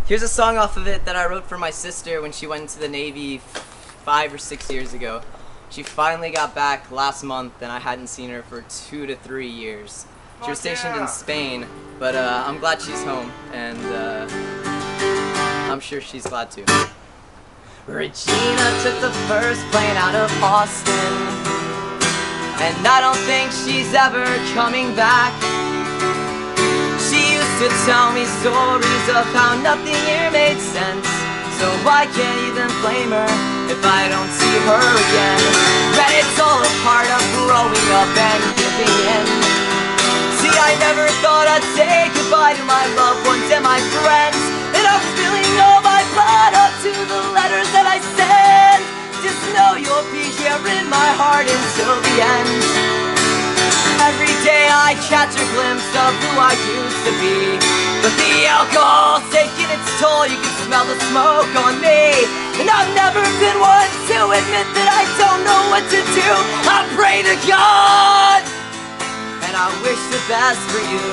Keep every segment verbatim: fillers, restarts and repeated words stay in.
Here's a song off of it that I wrote for my sister when she went into the Navy five or six years ago. She finally got back last month, and I hadn't seen her for two to three years. She was stationed in Spain, but uh, I'm glad she's home, and uh, I'm sure she's glad too. Regina took the first plane out of Austin, and I don't think she's ever coming back. She used to tell me stories of how nothing here made sense, so I can't even blame her if I don't see her again. But it's all a part of growing up and giving in. See, I never thought I'd say goodbye to my loved ones and my friends, and I'm spilling all my blood up to the letters that I send. Just know you'll be here in my heart until the end. Every day I catch a glimpse of who I used to be, but the alcohol's taking its toll. You can smell the smoke on me, and I've never been one to admit that I don't know what to do. I pray to God, and I wish the best for you.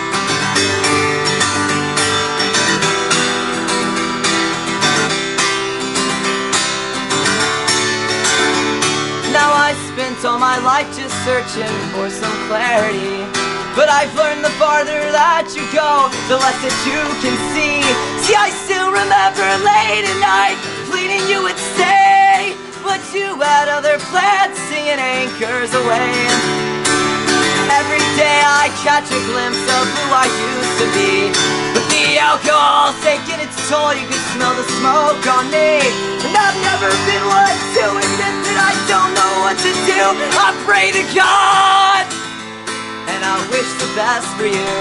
Now I spent all my life just searching for some clarity, but I've learned the farther that you go, the less that you can see. See, I still remember late at night pleading you would stay, but you had other plans, singing anchors away. Every day I catch a glimpse of who I used to be, but the alcohol's taking its toll. You can smell the smoke on me, and I've never been one to admit that I don't know what to do. I pray to God, and I wish the best for you.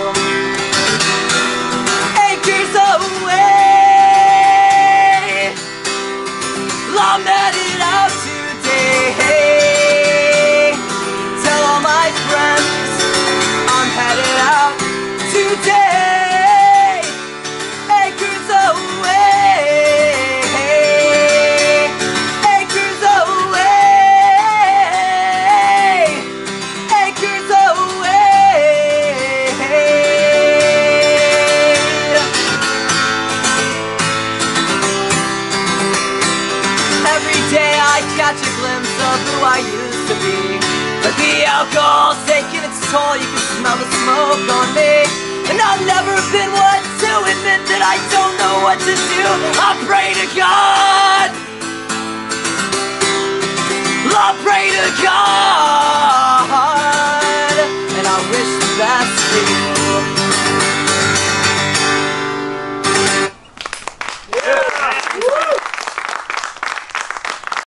Acres away, I'm headed out today. Tell all my friends I'm headed out today. Acres away, acres away, acres away. Every day I catch a glimpse of who I used to be, but the alcohol's taking its toll. You can smell the smoke on me, and I've never been one to admit that I don't know what to do. I pray to God, I pray to God.